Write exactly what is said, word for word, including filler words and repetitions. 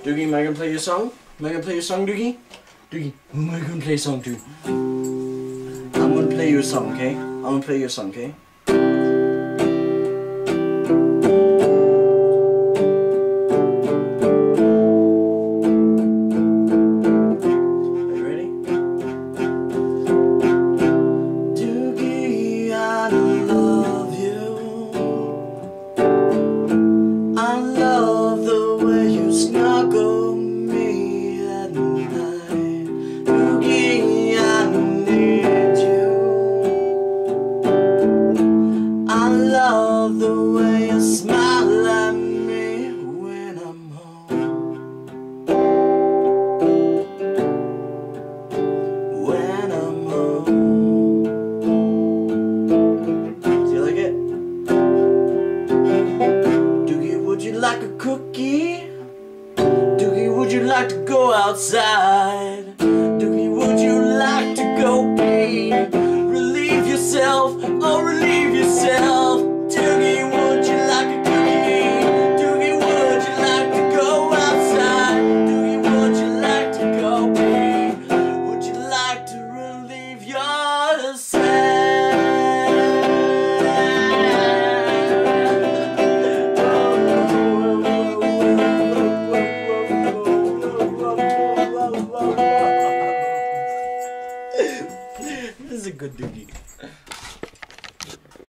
Doogie, am I gonna play your song? Am I gonna play your song, Doogie? Doogie, am I gonna play a song too? I'm gonna play you a song, okay? I'm gonna play you a song, okay? Are you ready? Doogie, I love you. I love the way you snuggle me at night. Doogie, I need you. I love the way you smile at me when I'm home. When I'm home. Do you like it? Doogie, would you like a cookie? Doogie, would you like to go outside?